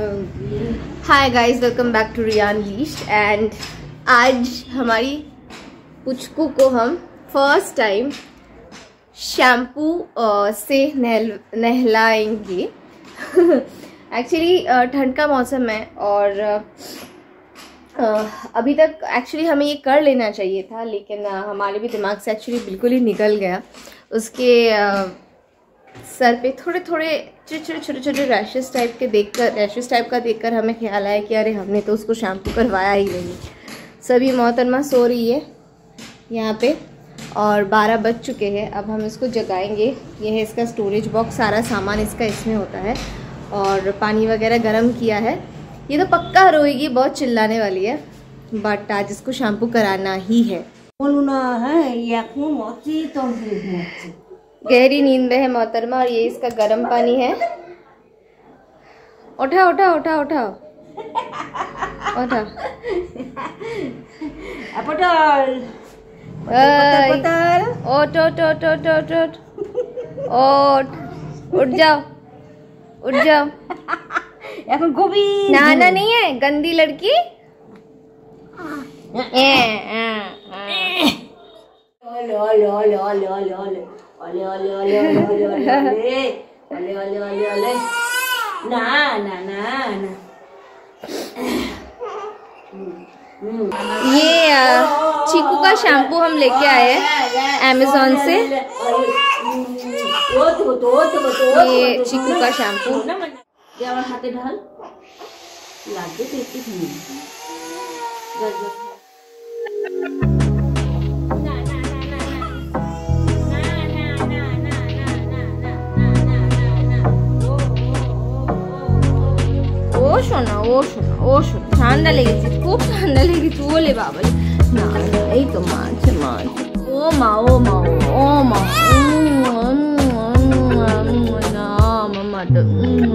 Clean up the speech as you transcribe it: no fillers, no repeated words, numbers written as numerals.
Hi guys, welcome back to रियान लीस्ट। And आज हमारी पुचकू को हम फर्स्ट टाइम शैम्पू से नहलाएंगे। एक्चुअली ठंड का मौसम है और अभी तक एक्चुअली हमें ये कर लेना चाहिए था, लेकिन हमारे भी दिमाग से एक्चुअली बिल्कुल ही निकल गया। उसके सर पे थोड़े छोटे रैशेस टाइप का देखकर हमें ख्याल आया कि अरे हमने तो उसको शैम्पू करवाया ही नहीं। सभी मोहतरमा सो रही है यहाँ पे और 12 बज चुके हैं। अब हम इसको जगाएंगे। ये है इसका स्टोरेज बॉक्स, सारा सामान इसका इसमें होता है और पानी वगैरह गर्म किया है। ये तो पक्का रोएगी, बहुत चिल्लाने वाली है, बट आज इसको शैम्पू कराना ही है। गहरी नींद में है मोहतरमा और ये इसका गर्म पानी है। उठा उठा उठा उठा उठा उठ जाओ उठ जाओ। नहाना नहीं है, गंदी लड़की। ये चीकू का शैम्पू हम लेके आए हैं अमेज़न से। ये चीकू का शैम्पू हाथे ढाल लागे ও শোনা ঠান্ডা লেগেছে, খুব ঠান্ডা লেগেছে। ওলে বাবা, না এই তো মাছ ও মা না মামা